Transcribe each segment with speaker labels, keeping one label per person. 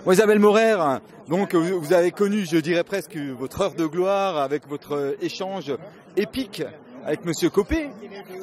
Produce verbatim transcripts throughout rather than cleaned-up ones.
Speaker 1: Bon, Isabelle Maurer, donc vous avez connu, je dirais presque, votre heure de gloire avec votre échange épique avec Monsieur Copé.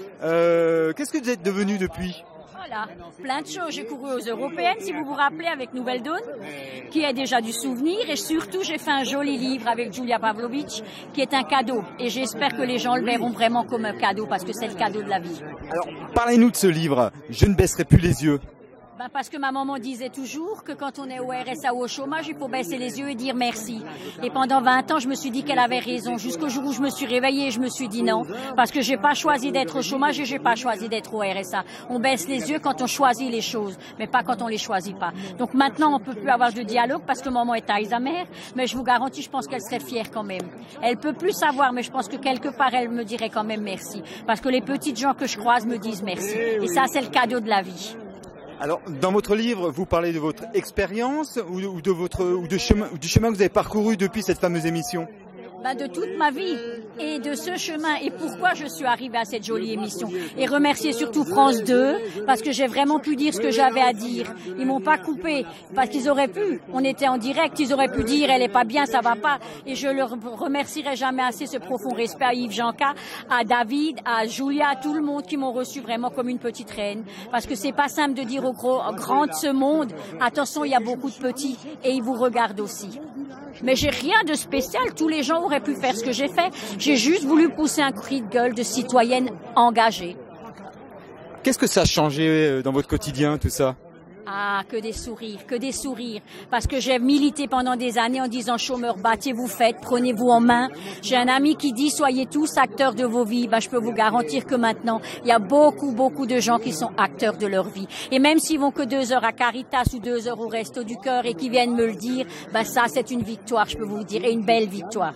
Speaker 1: Euh, Qu'est-ce que vous êtes devenu depuis?
Speaker 2: Voilà, plein de choses. J'ai couru aux Européennes, si vous vous rappelez, avec Nouvelle Dawn, qui est déjà du souvenir. Et surtout, j'ai fait un joli livre avec Julia Pavlovich, qui est un cadeau. Et j'espère que les gens le verront vraiment comme un cadeau, parce que c'est le cadeau de la vie.
Speaker 1: Alors, parlez-nous de ce livre, Je ne baisserai plus les yeux.
Speaker 2: Ben parce que ma maman disait toujours que quand on est au R S A ou au chômage, il faut baisser les yeux et dire merci. Et pendant vingt ans, je me suis dit qu'elle avait raison. Jusqu'au jour où je me suis réveillée, je me suis dit non. Parce que j'ai pas choisi d'être au chômage et j'ai pas choisi d'être au R S A. On baisse les yeux quand on choisit les choses, mais pas quand on les choisit pas. Donc maintenant, on peut plus avoir de dialogue parce que maman est Alzheimer, mais je vous garantis, je pense qu'elle serait fière quand même. Elle peut plus savoir, mais je pense que quelque part, elle me dirait quand même merci. Parce que les petites gens que je croise me disent merci. Et ça, c'est le cadeau de la vie.
Speaker 1: Alors, dans votre livre, vous parlez de votre expérience ou, ou de votre ou de chemin, du chemin que vous avez parcouru depuis cette fameuse émission.
Speaker 2: Ben de toute ma vie et de ce chemin et pourquoi je suis arrivée à cette jolie émission. Et remercier surtout France deux parce que j'ai vraiment pu dire ce que j'avais à dire. Ils m'ont pas coupé parce qu'ils auraient pu. On était en direct, ils auraient pu dire elle est pas bien, ça va pas. Et je leur remercierai jamais assez ce profond respect à Yves Janca, à David, à Julia, à tout le monde qui m'ont reçu vraiment comme une petite reine. Parce que c'est pas simple de dire aux gros, aux grands de ce monde, attention, il y a beaucoup de petits et ils vous regardent aussi. Mais j'ai rien de spécial, tous les gens auraient pu faire ce que j'ai fait. J'ai juste voulu pousser un cri de gueule de citoyenne engagée.
Speaker 1: Qu'est-ce que ça a changé dans votre quotidien, tout ça?
Speaker 2: Ah, que des sourires, que des sourires. Parce que j'ai milité pendant des années en disant chômeurs, battez-vous, faites, prenez-vous en main. J'ai un ami qui dit soyez tous acteurs de vos vies. Ben, je peux vous garantir que maintenant, il y a beaucoup, beaucoup de gens qui sont acteurs de leur vie. Et même s'ils vont que deux heures à Caritas ou deux heures au Resto du Cœur et qui viennent me le dire, ben ça, c'est une victoire, je peux vous dire, et une belle victoire.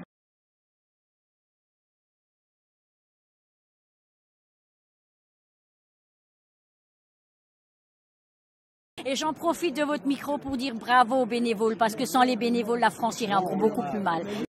Speaker 2: Et j'en profite de votre micro pour dire bravo aux bénévoles, parce que sans les bénévoles, la France irait encore beaucoup plus mal.